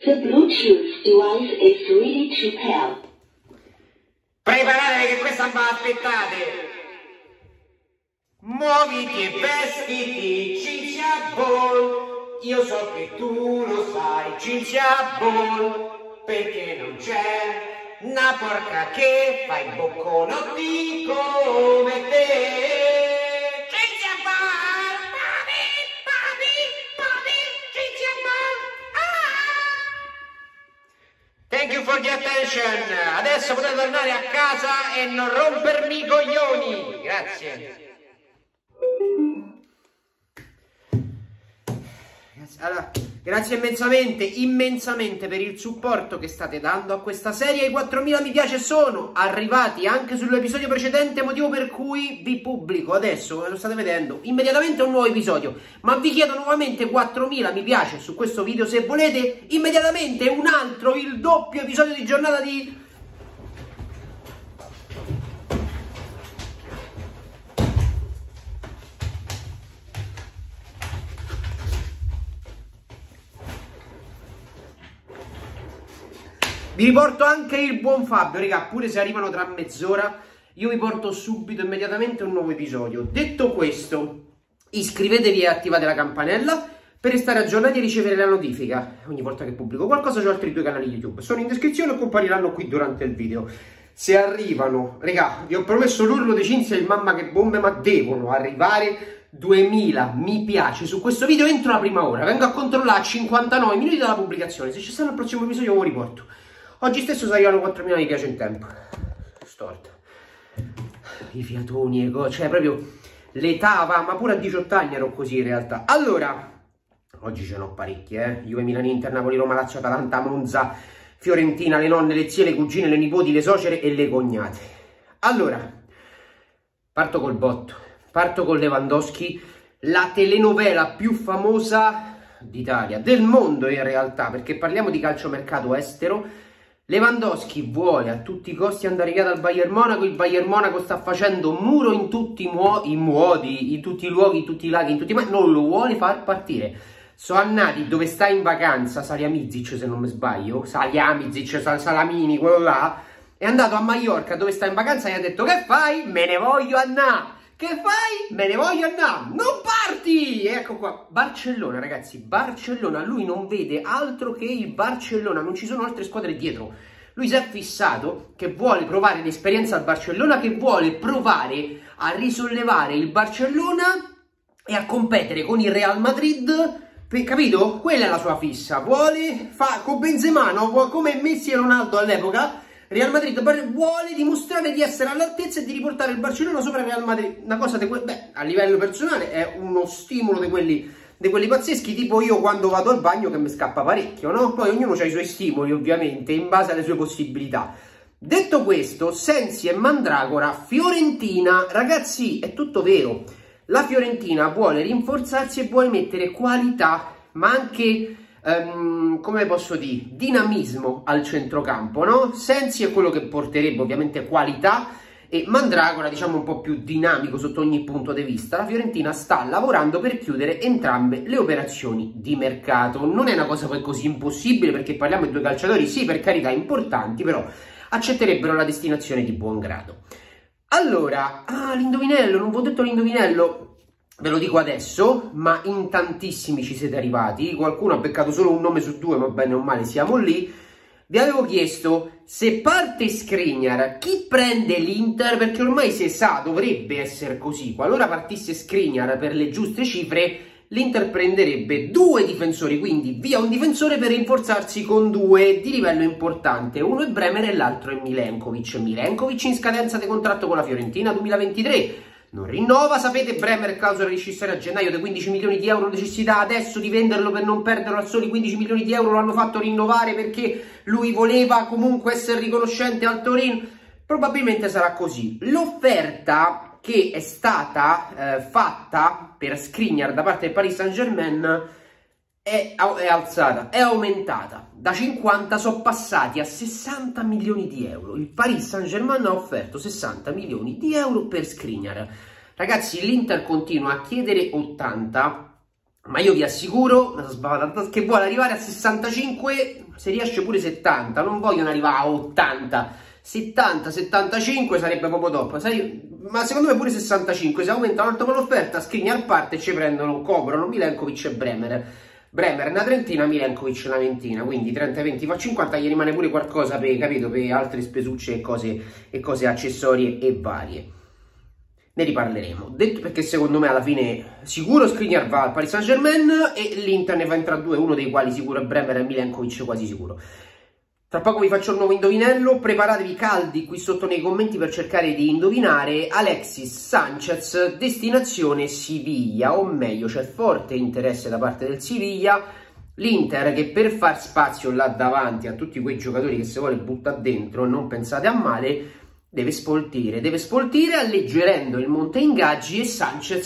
The Bluetooth device is ready to pair. Preparatevi che questa va, aspettate! Muoviti e vestiti, Cinzia Ball. Io so che tu lo sai, Cinzia Ball, perché non c'è una porca che fa i bocconotti come te. Cinzia Ball, papi, Cinzia Ball. Thank you for the attention. Adesso potete tornare a casa e non rompermi i coglioni. Grazie. Allora, grazie immensamente per il supporto che state dando a questa serie. I 4000 mi piace sono arrivati anche sull'episodio precedente, motivo per cui vi pubblico adesso, come lo state vedendo, immediatamente un nuovo episodio. Ma vi chiedo nuovamente 4000 mi piace su questo video se volete immediatamente un altro, il doppio episodio di giornata di... Vi riporto anche il buon Fabio, raga, pure se arrivano tra mezz'ora, io vi porto subito, immediatamente, un nuovo episodio. Detto questo, iscrivetevi e attivate la campanella per restare aggiornati e ricevere la notifica ogni volta che pubblico qualcosa. Ho altri 2 canali YouTube, sono in descrizione o compariranno qui durante il video. Se arrivano, raga, vi ho promesso l'urlo di Cinzia e il mamma che bombe, ma devono arrivare 2000 mi piace su questo video entro la prima ora. Vengo a controllare a 59 minuti dalla pubblicazione, se ci stanno al prossimo episodio ve lo riporto. Oggi stesso si arrivano 4000 mi piace in tempo. Storta. I fiatoni e cose, cioè proprio l'età va, ma pure a 18 anni ero così in realtà. Allora, oggi ce n'ho parecchie, Juve, Milan, Inter, Napoli, Roma, Lazio, Atalanta, Monza, Fiorentina, le nonne, le zie, le cugine, le nipoti, le suocere e le cognate. Allora, parto col botto, parto con Lewandowski, la telenovela più famosa d'Italia, del mondo in realtà, perché parliamo di calciomercato estero. Lewandowski vuole a tutti i costi andare via dal Bayern Monaco. Il Bayern Monaco sta facendo muro in tutti i modi, in tutti i luoghi, in tutti i laghi, in tutti i mari, non lo vuole far partire. Soannati, dove sta in vacanza, Salihamidzic se non mi sbaglio, Salihamidzic, Salamini, quello là, è andato a Maiorca dove sta in vacanza e ha detto: che fai? Me ne voglio andare. Che fai? Me ne voglio andare. Non parti! Ecco qua, Barcellona, ragazzi, Barcellona. Lui non vede altro che il Barcellona, non ci sono altre squadre dietro. Lui si è fissato che vuole provare l'esperienza al Barcellona, che vuole provare a risollevare il Barcellona e a competere con il Real Madrid. Capito? Quella è la sua fissa. Vuole fare con Benzema, no? Come Messi e Ronaldo all'epoca. Real Madrid vuole dimostrare di essere all'altezza e di riportare il Barcellona sopra il Real Madrid. Una cosa di beh, a livello personale è uno stimolo di quelli pazzeschi, tipo io quando vado al bagno che mi scappa parecchio, no? Poi ognuno ha i suoi stimoli, ovviamente, in base alle sue possibilità. Detto questo, Sensi e Mandragora, Fiorentina, ragazzi, è tutto vero. La Fiorentina vuole rinforzarsi e vuole mettere qualità, ma anche... come posso dire, dinamismo al centrocampo, no? Sensi è quello che porterebbe ovviamente qualità e Mandragora diciamo un po' più dinamico sotto ogni punto di vista. La Fiorentina sta lavorando per chiudere entrambe le operazioni di mercato. Non è una cosa poi così impossibile, perché parliamo di 2 calciatori, sì, per carità, importanti, però accetterebbero la destinazione di buon grado. Allora, l'indovinello, non vi ho detto l'indovinello. Ve lo dico adesso, ma in tantissimi ci siete arrivati, qualcuno ha beccato solo un nome su 2, ma bene o male siamo lì. Vi avevo chiesto, se parte Skriniar, chi prende l'Inter? Perché ormai si sa, dovrebbe essere così, qualora partisse Skriniar per le giuste cifre, l'Inter prenderebbe 2 difensori, quindi via un difensore per rinforzarsi con 2 di livello importante. Uno è Bremer e l'altro è Milenkovic. Milenkovic in scadenza di contratto con la Fiorentina 2023. Non rinnova, sapete, Bremer clausola rescissoria a gennaio di 15 milioni di euro, necessità adesso di venderlo per non perderlo a soli 15 milioni di euro, lo hanno fatto rinnovare perché lui voleva comunque essere riconoscente al Torino, probabilmente sarà così. L'offerta che è stata fatta per Skriniar da parte del Paris Saint-Germain è alzata, è aumentata, da 50 sono passati a 60 milioni di euro. Il Paris Saint-Germain ha offerto 60 milioni di euro per Skriniar. Ragazzi, l'Inter continua a chiedere 80, ma io vi assicuro che vuole arrivare a 65, se riesce pure 70, non vogliono arrivare a 80, 70, 75 sarebbe proprio top, ma secondo me pure 65, se aumentano un po' l'offerta, Skriniar parte e ci prendono, coprono Milenkovic e Bremer una trentina, Milenkovic una ventina, quindi 30, 20 fa 50, gli rimane pure qualcosa per, capito, per altre spesucce e cose accessorie e varie. Ne riparleremo, detto perché secondo me alla fine sicuro Skriniar va al Paris Saint-Germain e l'Inter ne fa entrare due, uno dei quali sicuro è Bremer e Milenkovic quasi sicuro. Tra poco vi faccio il nuovo indovinello, preparatevi caldi qui sotto nei commenti per cercare di indovinare. Alexis Sanchez, destinazione Siviglia, o meglio c'è forte interesse da parte del Siviglia, l'Inter che per far spazio là davanti a tutti quei giocatori che se vuole buttare dentro, non pensate a male, deve sfoltire alleggerendo il monte ingaggi, e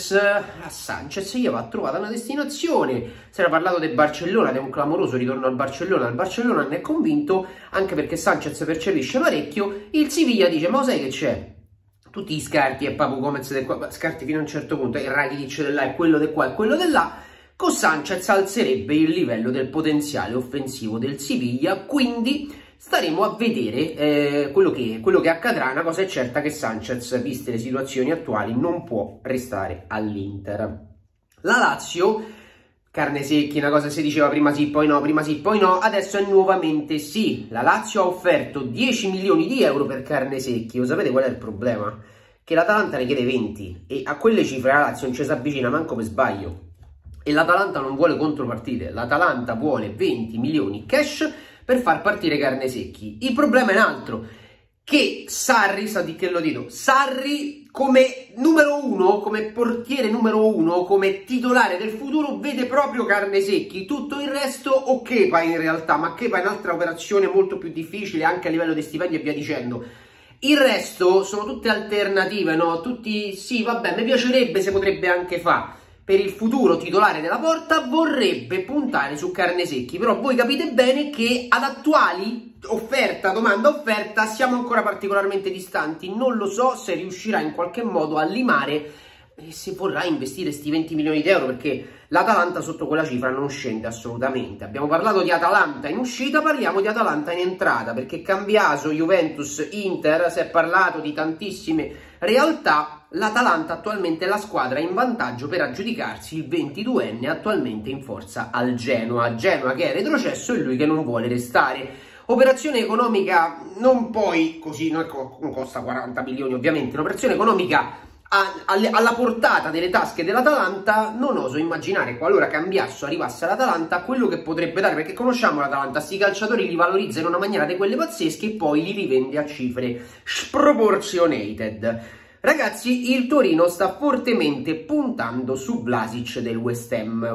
a Sanchez gli va trovata una destinazione. Si era parlato del Barcellona, di un clamoroso ritorno al Barcellona, il Barcellona non è convinto, anche perché Sanchez percepisce parecchio, il Siviglia dice ma sai che c'è? Tutti gli scarti e Papu Gomez del qua, scarti fino a un certo punto, il Rakitic del là e quello del qua e quello del là, con Sanchez alzerebbe il livello del potenziale offensivo del Siviglia, quindi staremo a vedere quello che accadrà. Una cosa è certa, che Sanchez, viste le situazioni attuali, non può restare all'Inter. La Lazio, carne secchi, una cosa si diceva prima sì, poi no, prima sì, poi no, adesso è nuovamente sì. La Lazio ha offerto 10 milioni di euro per carne secchi. Lo sapete qual è il problema? Che l'Atalanta ne chiede 20 e a quelle cifre la Lazio non ci si avvicina manco per sbaglio. E l'Atalanta non vuole contropartite, l'Atalanta vuole 20 milioni cash per far partire carne secchi. Il problema è un altro, che Sarri, sa di che lo dico, Sarri come numero uno, come portiere numero uno, come titolare del futuro, vede proprio carne secchi. Tutto il resto o Kepa in realtà, ma Kepa è un'altra operazione molto più difficile anche a livello di stipendi e via dicendo. Il resto sono tutte alternative, no? Tutti, sì, vabbè, mi piacerebbe, se potrebbe anche fare. Per il futuro titolare della Porta vorrebbe puntare su carne secchi, però voi capite bene che ad attuali domanda offerta siamo ancora particolarmente distanti. Non lo so se riuscirà in qualche modo a limare e se vorrà investire sti 20 milioni di euro, perché l'Atalanta sotto quella cifra non scende assolutamente. Abbiamo parlato di Atalanta in uscita, parliamo di Atalanta in entrata, perché Cambiaso, Juventus, Inter, si è parlato di tantissime realtà. L'Atalanta attualmente è la squadra in vantaggio per aggiudicarsi il 22enne attualmente in forza al Genoa che è retrocesso e lui che non vuole restare. Operazione economica non poi così, non costa 40 milioni ovviamente, un'operazione economica alla portata delle tasche dell'Atalanta. Non oso immaginare, qualora Cambiasso arrivasse all'Atalanta, quello che potrebbe dare, perché conosciamo l'Atalanta, sti calciatori li valorizza in una maniera di quelle pazzesche e poi li rivende a cifre sproportionated. Ragazzi, il Torino sta fortemente puntando su Vlasic del West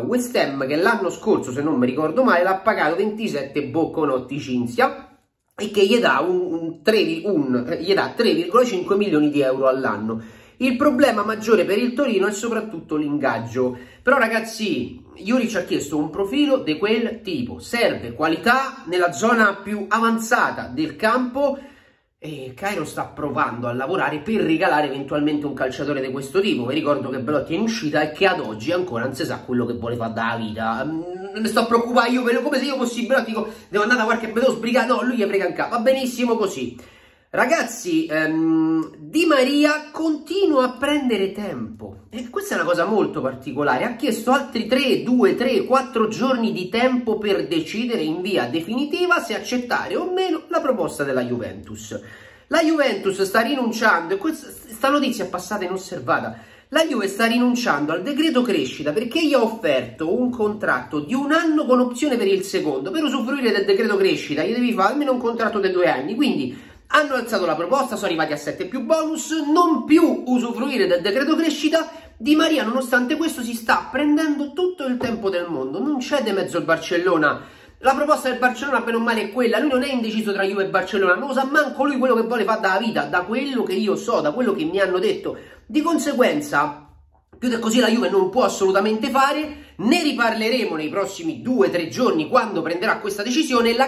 Ham che l'anno scorso, se non mi ricordo male, l'ha pagato 27 bocconotti Cinzia e che gli dà 3,5 milioni di euro all'anno. Il problema maggiore per il Torino è soprattutto l'ingaggio. Però ragazzi, Juric ha chiesto un profilo di quel tipo, serve qualità nella zona più avanzata del campo, e Cairo sta provando a lavorare per regalare eventualmente un calciatore di questo tipo. Vi ricordo che Belotti è in uscita e che ad oggi ancora non si sa quello che vuole fare dalla vita. Mi sto preoccupando io, come se io fossi Belotti, dico, devo andare da qualche beloso sbrigato, no, lui gli frega in capo, va benissimo così. Ragazzi, Di Maria continua a prendere tempo e questa è una cosa molto particolare. Ha chiesto altri 4 giorni di tempo per decidere in via definitiva se accettare o meno la proposta della Juventus. La Juventus sta rinunciando, e questa notizia è passata inosservata, la Juve sta rinunciando al decreto crescita perché gli ha offerto un contratto di 1 anno con opzione per il secondo. Per usufruire del decreto crescita gli devi fare almeno un contratto di 2 anni, quindi hanno alzato la proposta, sono arrivati a 7 più bonus, non più usufruire del decreto crescita. Di Maria nonostante questo si sta prendendo tutto il tempo del mondo, non c'è di mezzo il Barcellona. La proposta del Barcellona bene o male è quella, lui non è indeciso tra Juve e Barcellona, non lo sa manco lui quello che vuole fare dalla vita, da quello che io so, da quello che mi hanno detto. Di conseguenza, più di così la Juve non può assolutamente fare. Ne riparleremo nei prossimi 2-3 giorni quando prenderà questa decisione. La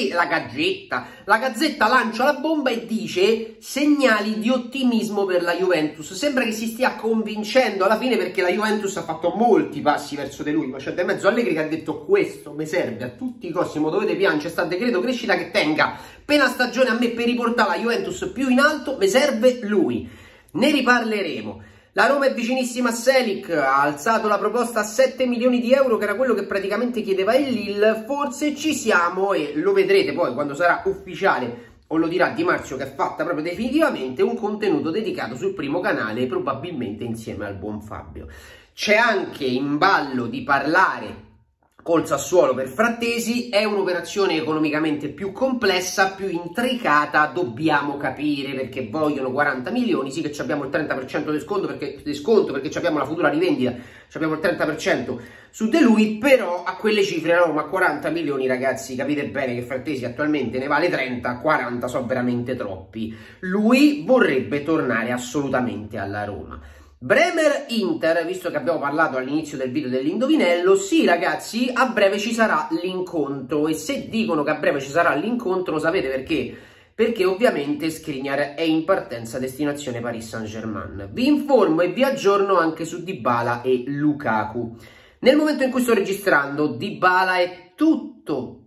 Gazzetta lancia la bomba e dice segnali di ottimismo per la Juventus. Sembra che si stia convincendo alla fine, perché la Juventus ha fatto molti passi verso di lui, ma c'è di mezzo Allegri che ha detto: questo mi serve a tutti i costi, mo dovete piangere, sta decreto crescita che tenga per la stagione a me per riportare la Juventus più in alto, mi serve lui. Ne riparleremo. La Roma è vicinissima a Selic, ha alzato la proposta a 7 milioni di euro, che era quello che praticamente chiedeva il Lille. Forse ci siamo, e lo vedrete poi quando sarà ufficiale, o lo dirà Di Marzio che è fatta proprio definitivamente, un contenuto dedicato sul primo canale, probabilmente insieme al buon Fabio. C'è anche in ballo di parlare col Sassuolo per Frattesi. È un'operazione economicamente più complessa, più intricata, dobbiamo capire perché vogliono 40 milioni, sì che abbiamo il 30% di sconto perché abbiamo la futura rivendita, abbiamo il 30% su di lui, però a quelle cifre Roma 40 milioni, ragazzi, capite bene che Frattesi attualmente ne vale 30, 40 sono veramente troppi. Lui vorrebbe tornare assolutamente alla Roma. Bremer-Inter, visto che abbiamo parlato all'inizio del video dell'indovinello, sì ragazzi, a breve ci sarà l'incontro, e se dicono che a breve ci sarà l'incontro sapete perché? Perché ovviamente Skriniar è in partenza destinazione Paris Saint-Germain. Vi informo e vi aggiorno anche su Dybala e Lukaku. Nel momento in cui sto registrando, Dybala è tutto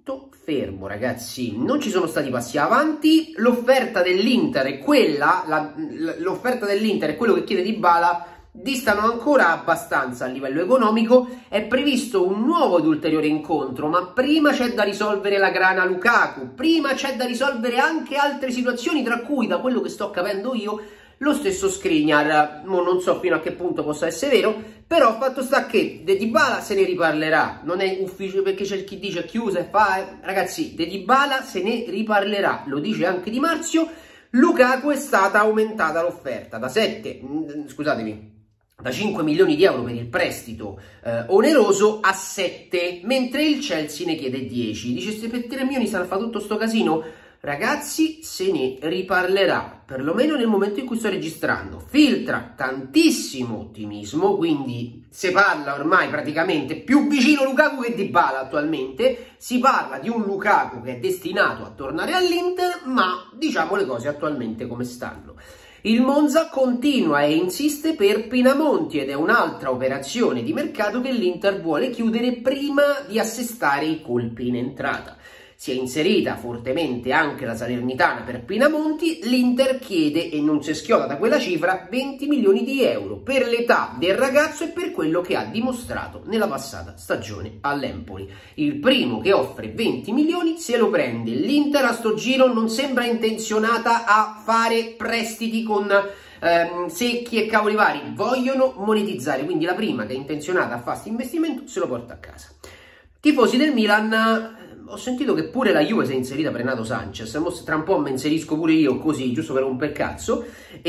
fermo, ragazzi, non ci sono stati passi avanti. L'offerta dell'Inter è quella, l'offerta dell'Inter è quello che chiede Dybala, distano ancora abbastanza a livello economico. È previsto un nuovo ed ulteriore incontro, ma prima c'è da risolvere la grana Lukaku, prima c'è da risolvere anche altre situazioni, tra cui, da quello che sto capendo io, lo stesso Skriniar. Non so fino a che punto possa essere vero, però fatto sta che De Dybala se ne riparlerà, non è ufficiale perché c'è chi dice chiusa e fa, ragazzi, De Dybala se ne riparlerà, lo dice anche Di Marzio. Lukaku è stata aumentata l'offerta da 5 milioni di euro per il prestito oneroso a 7, mentre il Chelsea ne chiede 10. Dice, se per 3 milioni sarà fatto tutto sto casino? Ragazzi, se ne riparlerà, perlomeno nel momento in cui sto registrando. Filtra tantissimo ottimismo, quindi si parla ormai praticamente più vicino Lukaku che Dybala attualmente. Si parla di un Lukaku che è destinato a tornare all'Inter, ma diciamo le cose attualmente come stanno. Il Monza continua e insiste per Pinamonti, ed è un'altra operazione di mercato che l'Inter vuole chiudere prima di assestare i colpi in entrata. Si è inserita fortemente anche la Salernitana per Pinamonti. L'Inter chiede, e non si schioda da quella cifra, 20 milioni di euro per l'età del ragazzo e per quello che ha dimostrato nella passata stagione all'Empoli. Il primo che offre 20 milioni se lo prende. L'Inter a sto giro non sembra intenzionata a fare prestiti con secchi e cavoli vari, vogliono monetizzare, quindi la prima che è intenzionata a fare questo investimento se lo porta a casa. Tifosi del Milan, ho sentito che pure la Juve si è inserita per Renato Sanchez, tra un po' mi inserisco pure io così, giusto per romper il cazzo,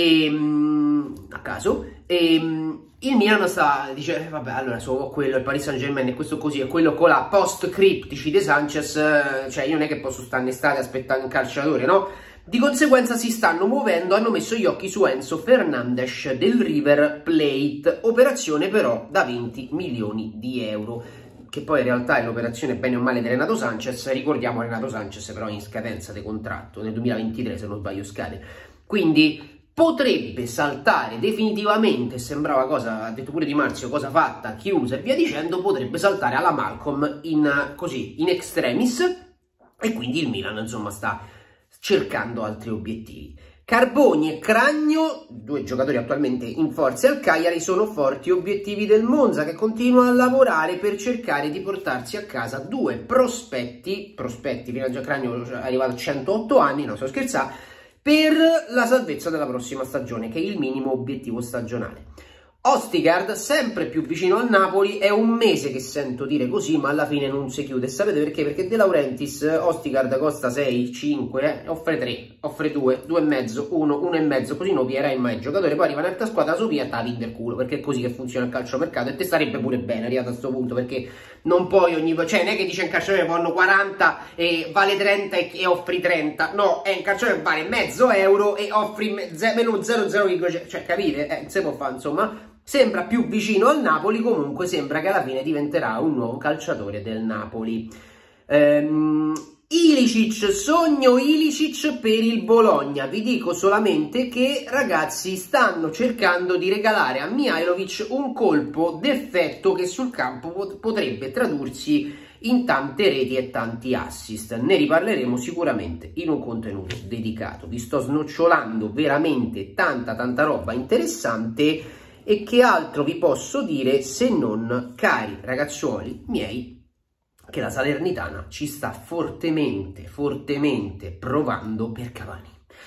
a caso, il Milan dice, vabbè, allora solo quello, il Paris Saint-Germain e questo così, e quello con la post-criptici di Sanchez, cioè io non è che posso stare in estate a aspettare un calciatore, no? Di conseguenza si stanno muovendo, hanno messo gli occhi su Enzo Fernandes del River Plate, operazione però da 20 milioni di euro. Che poi in realtà è l'operazione bene o male di Renato Sanchez. Ricordiamo Renato Sanchez però in scadenza di contratto, nel 2023 se non sbaglio scade, quindi potrebbe saltare definitivamente, sembrava cosa, ha detto pure Di Marzio, cosa fatta, chiusa e via dicendo, potrebbe saltare alla Malcolm in extremis, e quindi il Milan insomma sta cercando altri obiettivi. Carboni e Cragno, due giocatori attualmente in forza al Cagliari, sono forti obiettivi del Monza, che continua a lavorare per cercare di portarsi a casa due prospetti, fino a Cragno è arrivato a 108 anni, non sto scherzando, per la salvezza della prossima stagione, che è il minimo obiettivo stagionale. Ostigard sempre più vicino al Napoli, è un mese che sento dire così, ma alla fine non si chiude. Sapete perché? Perché De Laurentiis, Ostigard costa 6, 5, offre 3, offre 2, 2,5, 1, 1,5, così non pierai mai il giocatore, poi arriva un'altra squadra, so via, ta vende il culo, perché è così che funziona il calciomercato, e te starebbe pure bene arrivato a questo punto, perché non puoi cioè non è che dice un calciatore vanno 40 e vale 30 e offri 30, no, è un calciatore che vale mezzo euro e offri meno 0,0, cioè capite? Non si può fare, insomma. sembra più vicino al Napoli, comunque sembra che alla fine diventerà un nuovo calciatore del Napoli. Ilicic, sogno Ilicic per il Bologna. Vi dico solamente che, ragazzi, stanno cercando di regalare a Mihajlovic un colpo d'effetto che sul campo potrebbe tradursi in tante reti e tanti assist. Ne riparleremo sicuramente in un contenuto dedicato. Vi sto snocciolando veramente tanta roba interessante, e che altro vi posso dire se non, cari ragazzuoli miei, che la Salernitana ci sta fortemente provando per Cavani.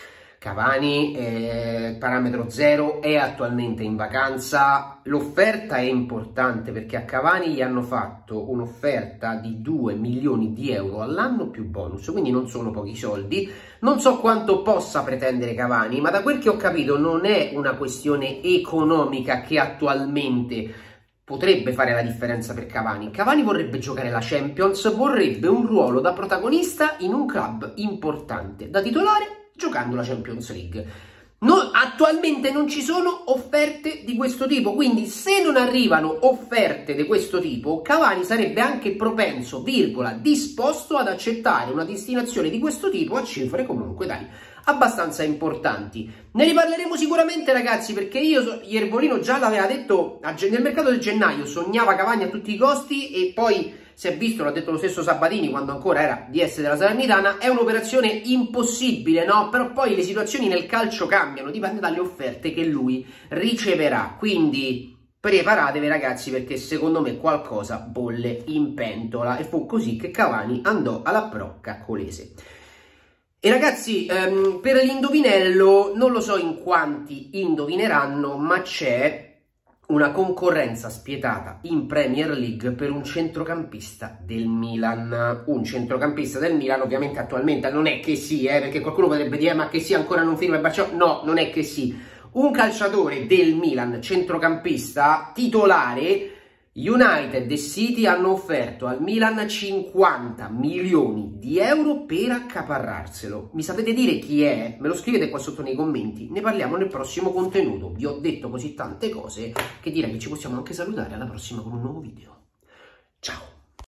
Cavani, parametro zero, è attualmente in vacanza. L'offerta è importante perché a Cavani gli hanno fatto un'offerta di 2 milioni di euro all'anno più bonus, quindi non sono pochi soldi. Non so quanto possa pretendere Cavani, ma da quel che ho capito non è una questione economica che attualmente potrebbe fare la differenza per Cavani. Cavani vorrebbe giocare la Champions, vorrebbe un ruolo da protagonista in un club importante, da titolare, giocando la Champions League. Attualmente non ci sono offerte di questo tipo, quindi se non arrivano offerte di questo tipo, Cavani sarebbe anche propenso, disposto ad accettare una destinazione di questo tipo a cifre comunque, dai, abbastanza importanti. Ne riparleremo sicuramente, ragazzi, perché Iervolino già l'aveva detto nel mercato del gennaio, sognava Cavani a tutti i costi, e poi si è visto, l'ha detto lo stesso Sabatini quando ancora era DS della Salernitana, è un'operazione impossibile, no? Però poi le situazioni nel calcio cambiano, dipende dalle offerte che lui riceverà, quindi preparatevi, ragazzi, perché secondo me qualcosa bolle in pentola, e fu così che Cavani andò alla Procca Colese. E ragazzi, per l'indovinello non lo so in quanti indovineranno, ma c'è una concorrenza spietata in Premier League per un centrocampista del Milan. Un centrocampista del Milan, ovviamente attualmente non è che sì, perché qualcuno potrebbe dire ma che sì, ancora non firma il Barcellona. No, non è che sì. Un calciatore del Milan, centrocampista titolare. United e City hanno offerto al Milan 50 milioni di euro per accaparrarselo. Mi sapete dire chi è? Me lo scrivete qua sotto nei commenti, ne parliamo nel prossimo contenuto. Vi ho detto così tante cose che direi che ci possiamo anche salutare alla prossima con un nuovo video. Ciao!